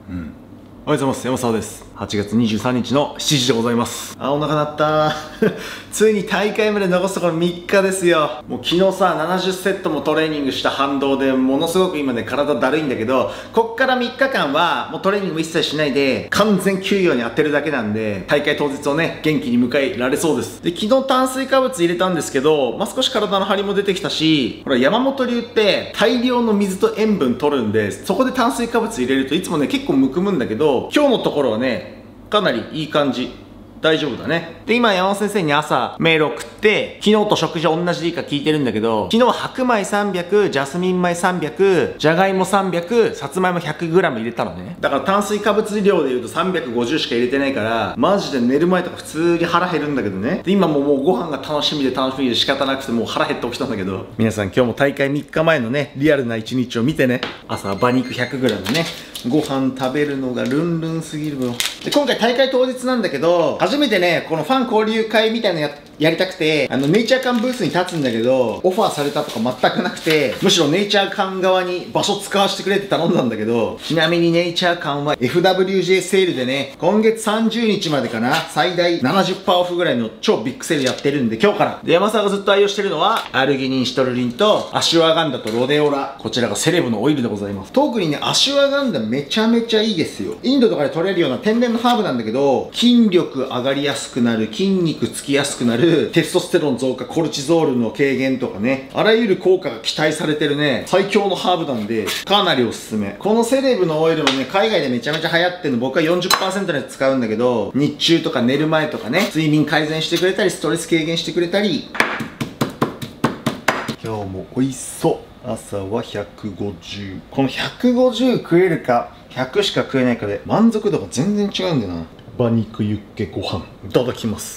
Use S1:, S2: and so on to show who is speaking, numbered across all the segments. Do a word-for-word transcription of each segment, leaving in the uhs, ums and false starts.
S1: うん。おはようございます。山沢です。はちがつにじゅうさんにちのしちじでございます。あ、お腹鳴ったついに大会まで残すところみっかですよ。もう昨日さ、ななじゅっセットもトレーニングした反動でものすごく今ね、体だるいんだけど、こっからみっかかんはもうトレーニング一切しないで、完全休養に当てるだけなんで、大会当日をね、元気に迎えられそうです。で、昨日炭水化物入れたんですけど、まあ、少し体の張りも出てきたし、ほら、山本流って大量の水と塩分取るんで、そこで炭水化物入れるといつもね、結構むくむんだけど、今日のところはね、かなりいい感じ。大丈夫だね。で、今山本先生に朝メール送って、昨日と食事は同じでいいか聞いてるんだけど、昨日は白米さんびゃく、ジャスミン米さんびゃく、じゃがいもさんびゃく、さつまいも ひゃくグラム 入れたのね。だから炭水化物量で言うとさんびゃくごじゅうしか入れてないから、マジで寝る前とか普通に腹減るんだけどね。で、今ももうご飯が楽しみで楽しみで仕方なくてもう腹減って起きたんだけど、皆さん今日も大会みっかまえのね、リアルないちにちを見てね。朝は馬肉 ひゃくグラム ね。ご飯食べるのがルンルンすぎるよ。で、今回大会当日なんだけど、初めてね、このファン交流会みたいなのややりたくて、あの、ネイチャー館ブースに立つんだけど、オファーされたとか全くなくて、むしろネイチャー館側に場所使わせてくれって頼んだんだけど、ちなみにネイチャー館は エフダブリュージェー セールでね、今月さんじゅうにちまでかな、最大 ななじゅっパーセント オフぐらいの超ビッグセールやってるんで、今日から。で、山沢がずっと愛用してるのは、アルギニンシトルリンと、アシュワガンダとロデオラ。こちらがセレブのオイルでございます。特にね、アシュワガンダめちゃめちゃいいですよ。インドとかで取れるような天然のハーブなんだけど、筋力上がりやすくなる、筋肉つきやすくなる、テストステロン増加、コルチゾールの軽減とかね、あらゆる効果が期待されてるね、最強のハーブなんで、かなりおすすめ。このセレブのオイルもね、海外でめちゃめちゃ流行ってるの、僕は よんじゅっパーセント のやつ使うんだけど、日中とか寝る前とかね、睡眠改善してくれたり、ストレス軽減してくれたり、今日も美味しそう。朝はひゃくごじゅう。このひゃくごじゅう食えるか、ひゃくしか食えないかで、満足度が全然違うんだよな。馬肉ユッケご飯。いただきます。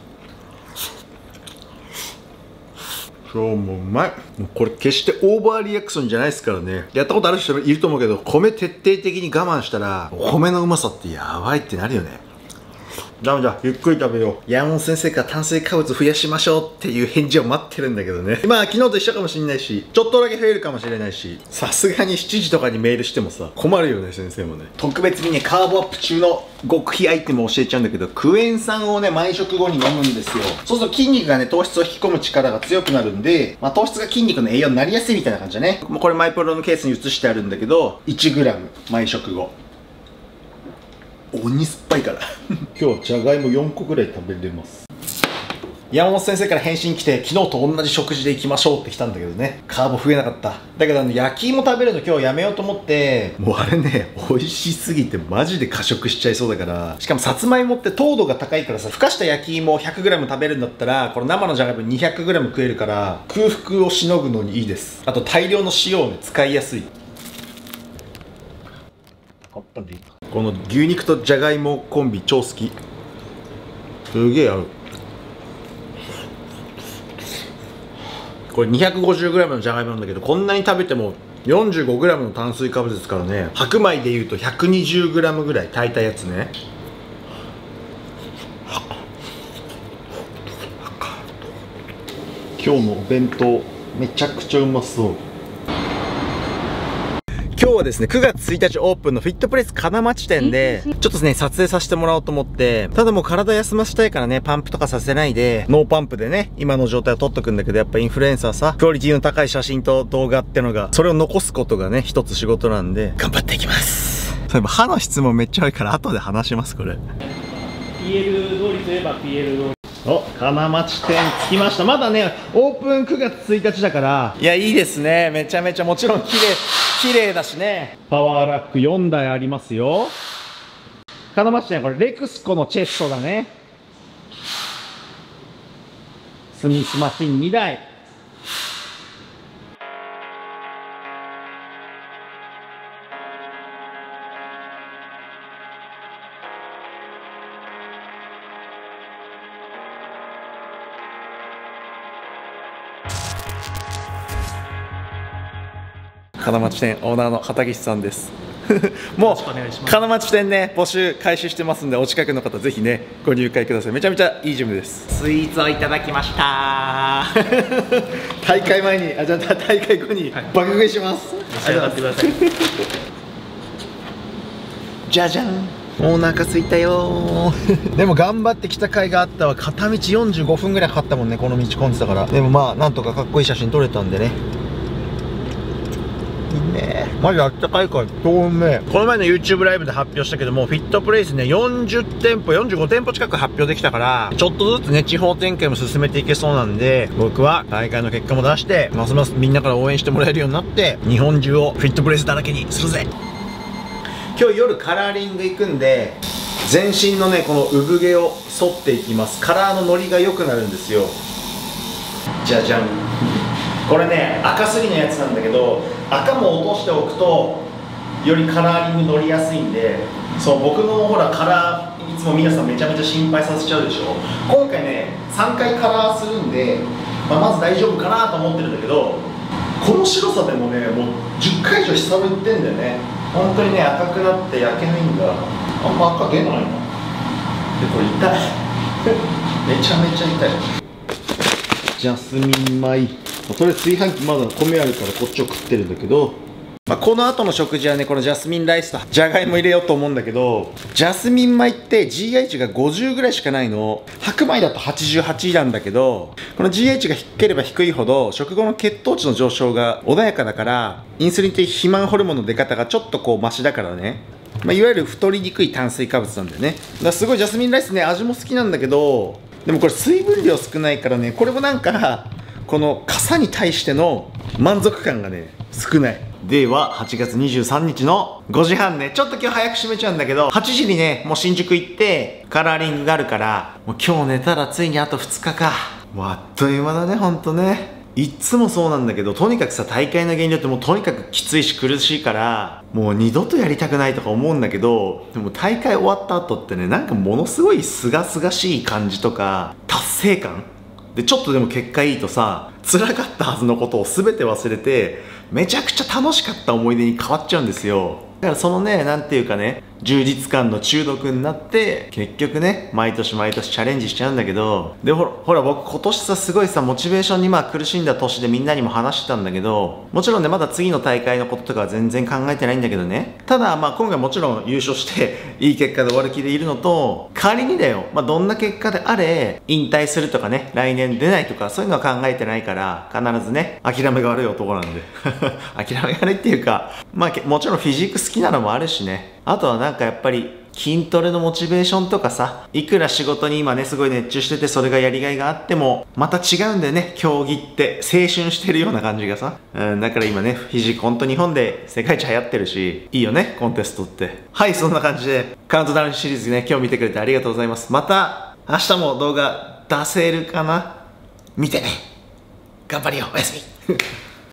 S1: 今日もうまい。もうこれ決してオーバーリアクションじゃないですからね。やったことある人もいると思うけど、米徹底的に我慢したら、お米のうまさってやばいってなるよね。ダメだ、ゆっくり食べよう。山本先生から炭水化物増やしましょうっていう返事を待ってるんだけどね。まあ昨日と一緒かもしれないし、ちょっとだけ増えるかもしれないし、さすがにしちじとかにメールしてもさ、困るよね、先生もね。特別にね、カーボアップ中の極秘アイテムを教えちゃうんだけど、クエン酸をね、毎食後に飲むんですよ。そうすると筋肉がね、糖質を引き込む力が強くなるんで、まあ糖質が筋肉の栄養になりやすいみたいな感じだね。もうこれマイプロのケースに移してあるんだけど、いちグラム 毎食後。鬼酸っぱいから今日じゃがいもよんこぐらい食べれます。山本先生から返信来て、昨日と同じ食事で行きましょうって来たんだけどね、カーボ増えなかった。だけどあの焼き芋食べるの今日やめようと思って、もうあれね、美味しすぎてマジで過食しちゃいそうだから。しかもさつまいもって糖度が高いからさ、ふかした焼き芋を ひゃくグラム 食べるんだったら、この生のじゃがいも にひゃくグラム 食えるから、空腹をしのぐのにいいです。あと大量の塩をね、使いやすい。この牛肉とじゃがいもコンビ超好き。すげえ合う。これ にひゃくごじゅうグラム のじゃがいもなんだけど、こんなに食べても よんじゅうごグラム の炭水化物ですからね。白米でいうと ひゃくにじゅうグラム ぐらい炊いたやつね。今日のお弁当めちゃくちゃうまそう。今日はですね、くがつついたちオープンのフィットプレス金町店で、ちょっとですね、撮影させてもらおうと思って、ただもう体休ませたいからね、パンプとかさせないで、ノーパンプでね、今の状態を撮っとくんだけど、やっぱインフルエンサーさ、クオリティの高い写真と動画ってのが、それを残すことがね、一つ仕事なんで、頑張っていきます。そういえば歯の質問めっちゃ多いから、後で話します、これ。
S2: ピーエル 通りといえば ピーエル 通り。
S1: お、金町店着きました。まだね、オープンくがつついたちだから。いや、いいですね。めちゃめちゃもちろん綺麗、綺麗だしね。パワーラックよんだいありますよ。金町店、これレクスコのチェストだね。スミスマシンにだい。金町店オーナーの畑岸さんですもう金町店ね、募集開始してますんで、お近くの方ぜひねご入会ください。めちゃめちゃいいジムです。スイーツをいただきました大会前に、あ、じゃあ大会後に爆食いします。
S2: 召し上がってください
S1: じゃじゃん、お腹すいたよーでも頑張ってきた甲斐があったわ。片道よんじゅうごふんぐらいかかったもんね、この道混んでたから。でもまあなんとかかっこいい写真撮れたんでね。いいねー、マジあったかいから超うめえ。この前の YouTube ライブで発表したけども、フィットプレイスねよんじゅってんぽよんじゅうごてんぽ近く発表できたから、ちょっとずつね地方展開も進めていけそうなんで、僕は大会の結果も出してますますみんなから応援してもらえるようになって、日本中をフィットプレイスだらけにするぜ。今日夜カラーリング行くんで、全身のねこの産毛を剃っていきます。カラーのノリが良くなるんですよ。じゃじゃん、これね赤すぎのやつなんだけど、赤も落としておくとよりカラーリング乗りやすいんで、そう僕のほらカラーいつも皆さんめちゃめちゃ心配させちゃうでしょ。今回ねさんかいカラーするんで、まあ、まず大丈夫かなと思ってるんだけど、この白さでもねもうじゅっかい以上下向いってんだよね。本当にね赤くなって焼けないんだ。あんま赤出ないな。でこれ痛いめちゃめちゃ痛い。ジャスミン米、とりあえず炊飯器まだ米あるからこっちを食ってるんだけど、まあ、この後の食事はねこのジャスミンライスとじゃがいも入れようと思うんだけど、ジャスミン米って ジーアイ 値がごじゅうぐらいしかないの。白米だとはちじゅうはちなんだけど、この ジーアイ 値が低ければ低いほど食後の血糖値の上昇が穏やかだから、インスリンって肥満ホルモンの出方がちょっとこうマシだからね、まあ、いわゆる太りにくい炭水化物なんだよね。だからすごいジャスミンライスね味も好きなんだけど、でもこれ水分量少ないからね、これもなんかこの傘に対しての満足感がね少ない。でははちがつにじゅうさんにちのごじはんね、ちょっと今日早く閉めちゃうんだけど、はちじにねもう新宿行ってカラーリングがあるから、もう今日寝たらついにあとふつかか。もうあっという間だねほんとね。いっつもそうなんだけど、とにかくさ大会の原料ってもうとにかくきついし苦しいから、もう二度とやりたくないとか思うんだけど、でも大会終わった後ってねなんかものすごい清々しい感じとか達成感で、ちょっとでも結果いいとさ、辛かったはずのことを全て忘れてめちゃくちゃ楽しかった思い出に変わっちゃうんですよ。だからそのねなんていうかね充実感の中毒になって結局ね毎年毎年チャレンジしちゃうんだけど、でほらほら僕今年さすごいさモチベーションにまあ苦しんだ年でみんなにも話してたんだけど、もちろんねまだ次の大会のこととかは全然考えてないんだけどね、ただまあ今回もちろん優勝していい結果で終わる気でいるのと、仮にだよ、まあ、どんな結果であれ引退するとかね来年出ないとかそういうのは考えてないから、必ずね諦めが悪い男なんで諦めが悪いっていうか、まあもちろんフィジーク好きなのもあるしね、あとはなんかやっぱり筋トレのモチベーションとかさ、いくら仕事に今ねすごい熱中しててそれがやりがいがあってもまた違うんだよね、競技って青春してるような感じがさ、うん、だから今ねフィジークほんと日本で世界一流行ってるしいいよねコンテストって。はい、そんな感じでカウントダウンシリーズね今日見てくれてありがとうございます。また明日も動画出せるかな、見てね、頑張りよ、おやすみ